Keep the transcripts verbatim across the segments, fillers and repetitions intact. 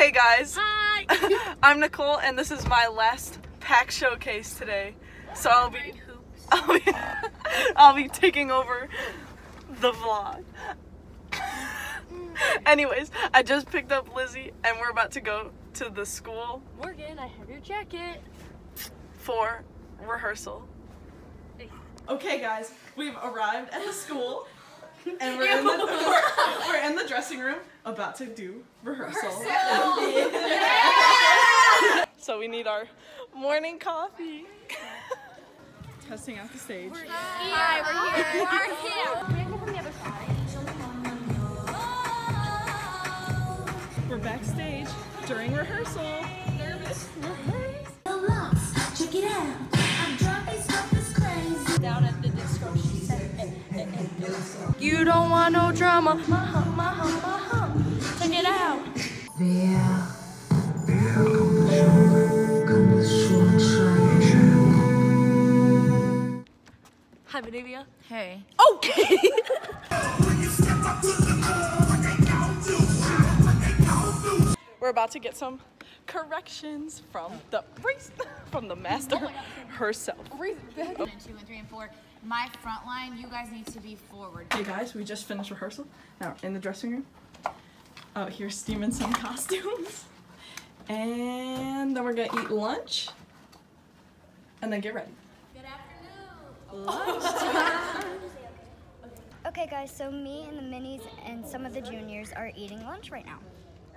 Hey guys. Hi. I'm Nicole and this is my last PAC showcase today. So I'll be I'll be, I'll be taking over the vlog. Anyways, I just picked up Lizzie and we're about to go to the school. Morgan, I have your jacket. For rehearsal. Okay guys, we've arrived at the school and we're in the, we're, we're in the dressing room about to do rehearsal. Yeah. So we need our morning coffee. Testing out the stage. We're Hi, we're here. We're here. Can we go from the other side? We're backstage during rehearsal. Nervous. Check it out. I'm drunk as fuck, this crazy. Down at the disco, she said, eh, eh, eh, you don't want no drama. My-hum, my-hum, my-hum. Check it out. Wer, wer kommt schon, kann das schon scheinen. Hi, Benavia. Hey. Okay. We're about to get some corrections from the from the master herself. One, two, and three, and four. My front line, you guys need to be forward. Hey guys, we just finished rehearsal. Now in the dressing room. Out here steaming some costumes. And then we're gonna eat lunch. And then get ready. Good afternoon. Lunch. Okay guys, so me and the minis and some of the juniors are eating lunch right now.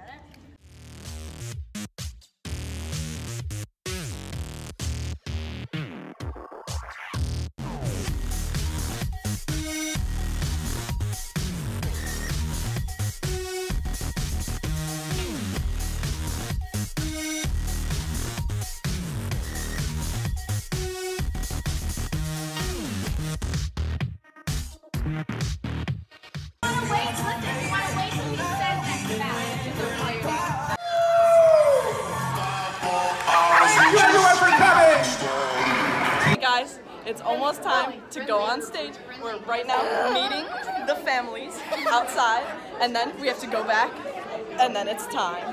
Hey guys, it's almost time to go on stage. We're right now meeting the families outside, and then we have to go back, and then it's time.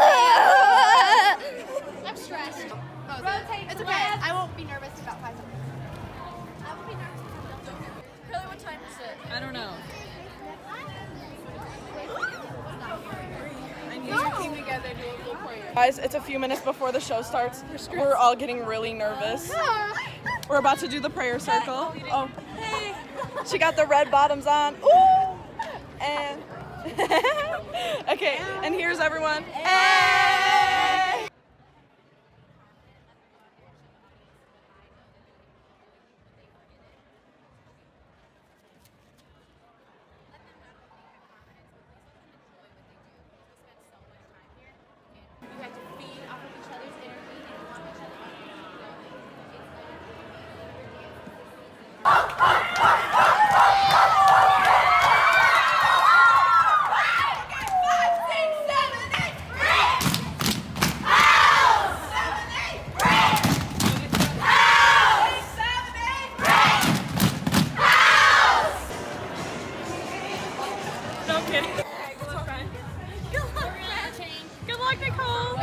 I'm stressed. Oh, Rotate it's okay. left. I won't be nervous about five seconds. I will be nervous. Curly, what time is it? I don't know. Came together to do a little prayer. Guys, it's a few minutes before the show starts. We're all getting really nervous. We're about to do the prayer circle. Oh, hey. She got the red bottoms on. Ooh. And okay, and here's everyone. Hey. No kidding. It's okay. Good luck, Good luck, Nicole.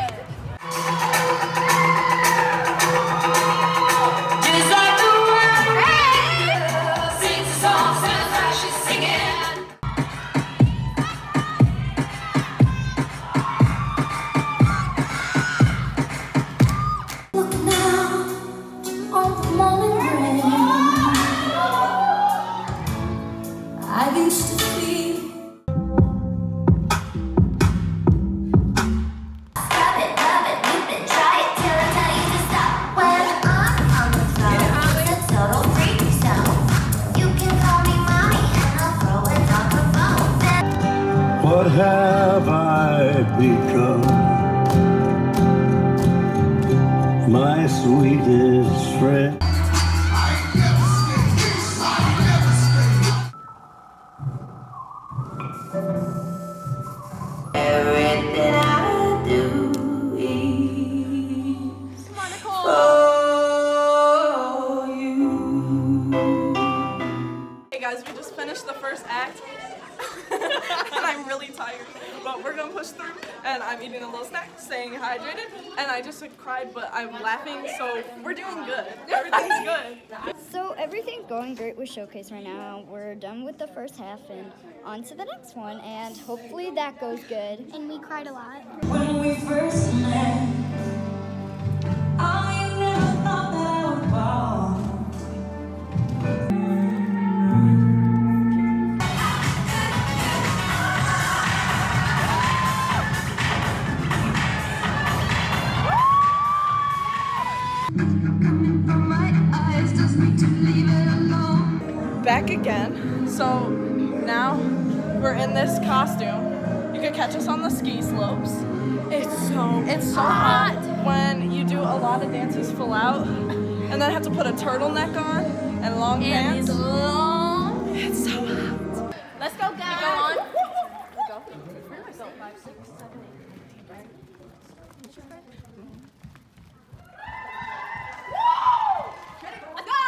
Look now on the morning rain. I used to feel. Stop it, love it, whip it, try it till I tell you to stop. When I'm on the floor, it's a total freak zone. You can call me mommy and I'll throw it on the phone. What have I become? My sweetest friend. Everything I do is for you. Hey guys, we just finished the first act. And I'm really tired. but we're gonna push through. And I'm eating a little snack, staying hydrated, and I just like, cried, but I'm laughing, so we're doing good. Everything's good. So everything's going great with Showcase right now. We're done with the first half and on to the next one, and hopefully that goes good. And we cried a lot. When we first met, I never thought that I would fall. Back again. So now we're in this costume. You could catch us on the ski slopes. It's so it's so hot when you do a lot of dances full out, and then have to put a turtleneck on and long And pants. it's long. It's so hot. Let's go, guys. Go on. Go. Five, six, seven, eight, nine. What's your friend? Let's go!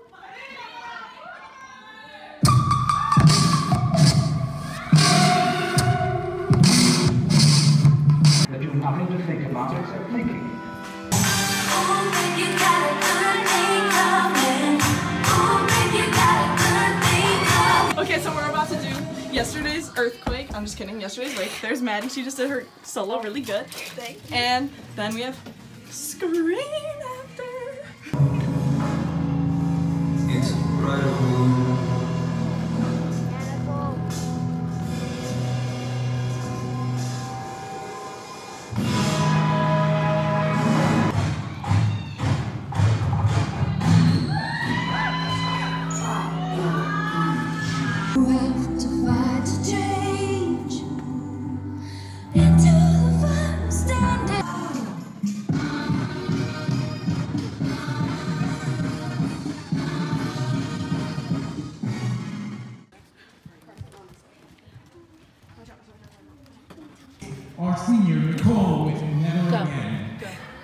That you have nothing to think about except thinking. Oh, babe, you got a good thing coming. Oh, babe, you got a good thing coming. Okay, so we're about to do yesterday's earthquake. I'm just kidding. Yesterday's wake. There's Maddie. She just did her solo really good. Thank you. And then we have Scream After. It's incredible. You have to fight to change into the fire standing. Our senior Nicole with Never Again.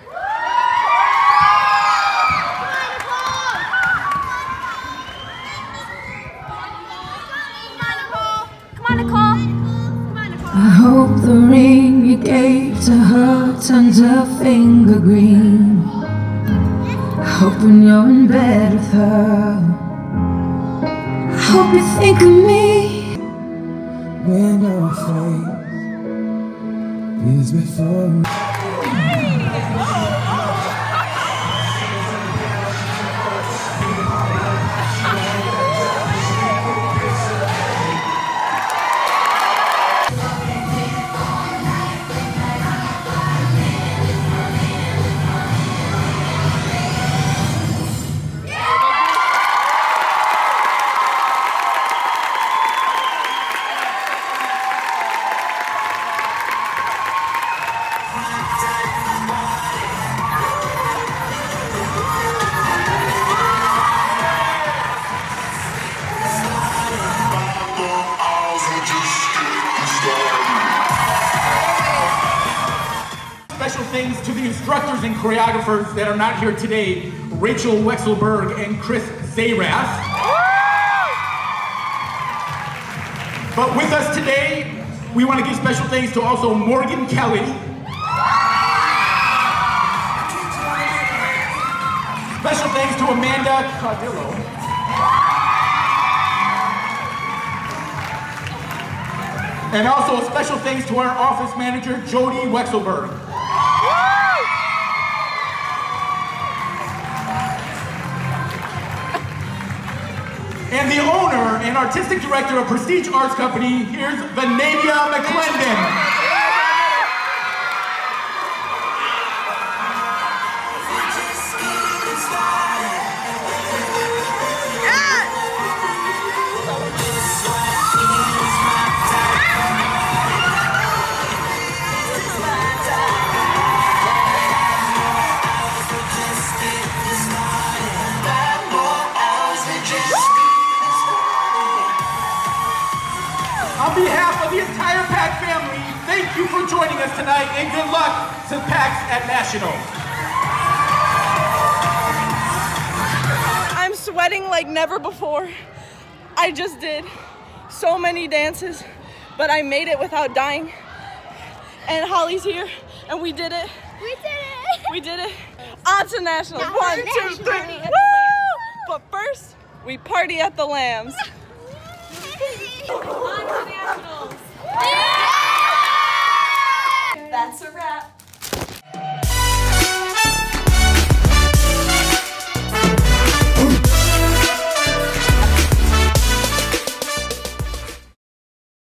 Come on, Nicole. Come on, Nicole. I hope the ring you gave to her turns her finger green. I hope when you're in bed with her, I hope you think of me when our fate is before me. Special thanks to the instructors and choreographers that are not here today, Rachel Wexelberg and Chris Zayrath. But with us today, we want to give special thanks to also Morgan Kelly, special thanks to Amanda Cardillo, and also a special thanks to our office manager, Jody Wexelberg. And the owner and artistic director of Prestige Arts Company, here's Vanavia McClendon. On behalf of the entire PAC family, thank you for joining us tonight, and good luck to PACs at National. I'm sweating like never before. I just did so many dances, but I made it without dying. And Holly's here, and we did it. We did it. We did it. On to nationals. Yeah, One, two, nationals. three. Woo! But first, we party at the Lambs. On to nationals. That's a wrap.